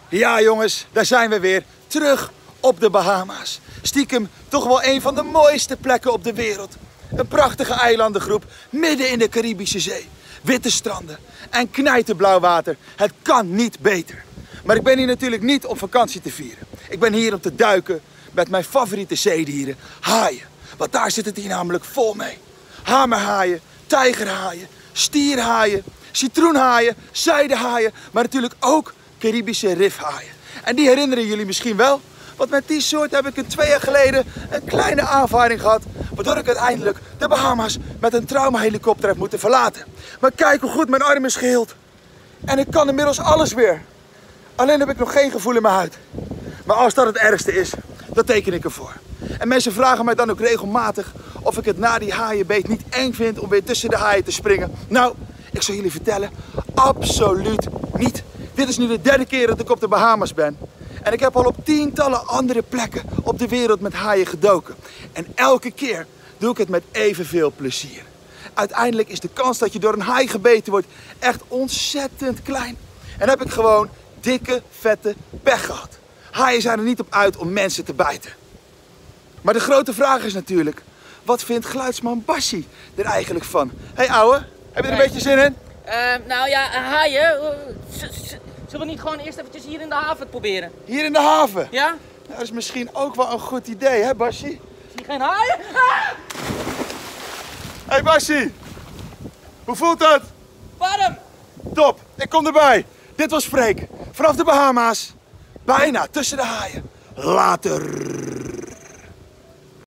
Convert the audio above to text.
Ja jongens, daar zijn we weer. Terug op de Bahama's. Stiekem toch wel een van de mooiste plekken op de wereld. Een prachtige eilandengroep midden in de Caribische Zee. Witte stranden en knijterblauw water. Het kan niet beter. Maar ik ben hier natuurlijk niet om vakantie te vieren. Ik ben hier om te duiken met mijn favoriete zeedieren, haaien. Want daar zit het hier namelijk vol mee. Hamerhaaien, tijgerhaaien, stierhaaien, citroenhaaien, zijdehaaien, maar natuurlijk ook Caribische rifhaaien. En die herinneren jullie misschien wel, want met die soort heb ik 2 jaar geleden een kleine aanvaring gehad, waardoor ik uiteindelijk de Bahama's met een traumahelikopter heb moeten verlaten. Maar kijk hoe goed mijn arm is geheeld. En ik kan inmiddels alles weer. Alleen heb ik nog geen gevoel in mijn huid. Maar als dat het ergste is, dan teken ik ervoor. En mensen vragen mij dan ook regelmatig of ik het na die haaienbeet niet eng vind om weer tussen de haaien te springen. Nou, ik zal jullie vertellen, absoluut niet. Dit is nu de 3e keer dat ik op de Bahama's ben. En ik heb al op tientallen andere plekken op de wereld met haaien gedoken. En elke keer doe ik het met evenveel plezier. Uiteindelijk is de kans dat je door een haai gebeten wordt echt ontzettend klein. En heb ik gewoon dikke, vette pech gehad. Haaien zijn er niet op uit om mensen te bijten. Maar de grote vraag is natuurlijk, wat vindt geluidsman Bassie er eigenlijk van? Hé ouwe, heb je er een beetje zin in? Nou ja, haaien. Zullen we niet gewoon eerst eventjes hier in de haven het proberen? Hier in de haven? Ja? Nou, dat is misschien ook wel een goed idee, hè Bassie? Zie je geen haaien? Ah! Hé Bassie, hoe voelt dat? Warm! Top, ik kom erbij. Dit was Freek, vanaf de Bahama's. Bijna tussen de haaien. Later.